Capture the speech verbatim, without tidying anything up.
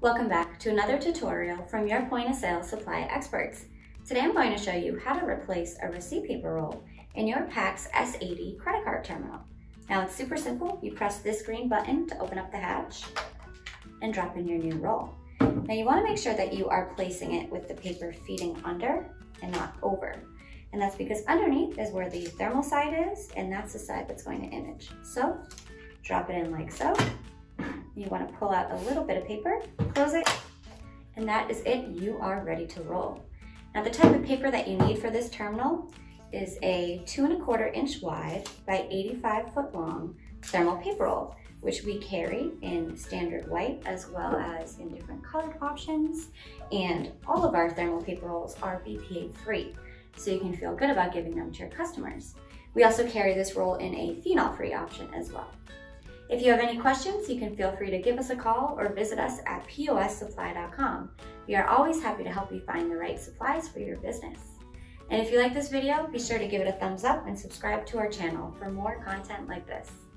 Welcome back to another tutorial from your point of sale supply experts. Today I'm going to show you how to replace a receipt paper roll in your PAX S eighty credit card terminal. Now it's super simple. You press this green button to open up the hatch and drop in your new roll. Now you want to make sure that you are placing it with the paper feeding under and not over. And that's because underneath is where the thermal side is, and that's the side that's going to image. So drop it in like so. You want to pull out a little bit of paper, close it, and that is it. You are ready to roll. Now the type of paper that you need for this terminal is a two and a quarter inch wide by eighty-five foot long thermal paper roll, which we carry in standard white as well as in different colored options. And all of our thermal paper rolls are B P A free, so you can feel good about giving them to your customers. We also carry this roll in a phenol-free option as well. If you have any questions, you can feel free to give us a call or visit us at P O S supply dot com. We are always happy to help you find the right supplies for your business. And if you like this video, be sure to give it a thumbs up and subscribe to our channel for more content like this.